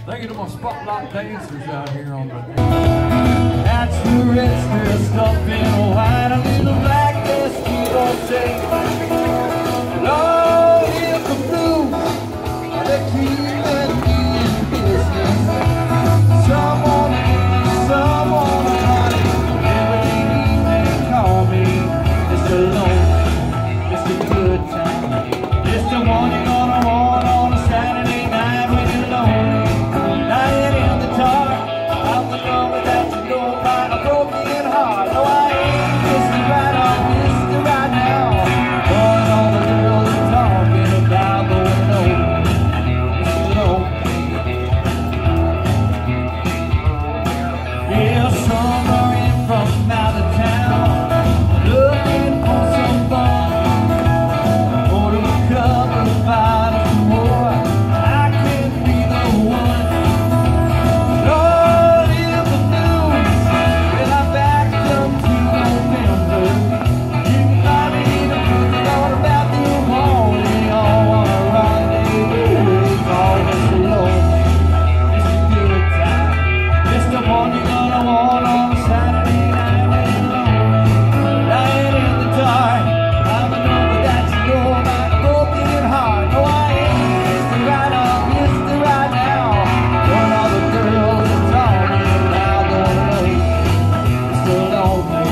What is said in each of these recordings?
Thank you to my spotlight dancers out here on the That's the red dressed up in white, a little black dress keep on saying, Lord, if the blues, they keep me in business. Someone, honey, every evening call me Mr. Lonely, Mr. Good Time, Mr. One you're gonna want on a Saturday night when you're lonely. Lying in the dark, out the number that you know by a broken heart. No, I ain't Mr. Right, I'm Mr. Right now. But all the girls are talking about going home, Mr. Lonely. Yeah, some are in from out of town, looking for some fun, or to recover a fight of war. I can't be the one. Lord, if the news, when I backed up to November, you can buy me the proof all about the morning. All on a rendezvous, all Mr. Lonely, Mr. Good Time, Mr. One you're gonna want on a Saturday night when you're lonely. Lying in the dark, I'm a number that you know about a broken heart. No, I ain't Mr. Right, I'm Mr. Right now. When all the girls are talking about going away, Mr. Lonely.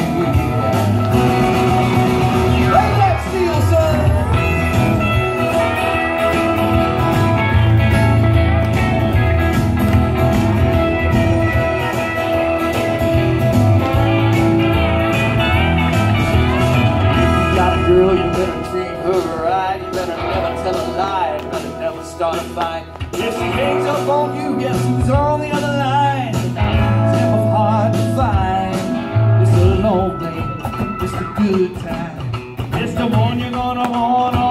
Play that steel, son. Got a girl, you better treat her right. You better never tell a lie. You better never start a fight. If she hangs up on you, guess who's on the other line? Never hard to find. Mr. Lonely, Mr. Good Time, Mr. One you're gonna want